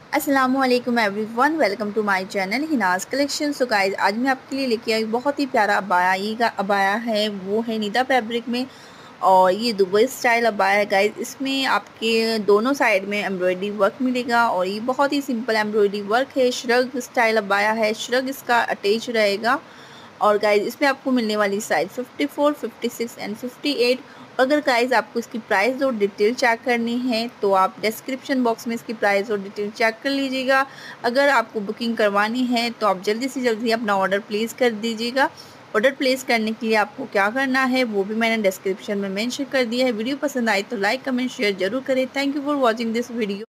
अस्सलामुअलैकुम everyone, welcome to my channel Hina's collection. So guys, आज मैं आपके लिए लेके आई बहुत ही प्यारा अबाया। ये अबाया है वो है निदा फैब्रिक में, और ये दुबई स्टाइल अबाया है गाइस। इसमें आपके दोनों साइड में एम्ब्रॉयडरी वर्क मिलेगा, और ये बहुत ही सिंपल एम्ब्रॉयडरी वर्क है। श्रग स्टाइल अबाया है, श्रग इसका अटैच रहेगा। और गाइज इसमें आपको मिलने वाली साइज 54, 56 एंड 58। अगर गाइज आपको इसकी प्राइस और डिटेल चेक करनी है तो आप डिस्क्रिप्शन बॉक्स में इसकी प्राइस और डिटेल चेक कर लीजिएगा। अगर आपको बुकिंग करवानी है तो आप जल्दी से जल्दी अपना ऑर्डर प्लेस कर दीजिएगा। ऑर्डर प्लेस करने के लिए आपको क्या करना है वो भी मैंने डिस्क्रिप्शन में मेंशन कर दिया है। वीडियो पसंद आई तो लाइक कमेंट शेयर जरूर करें। Thank you for watching this video.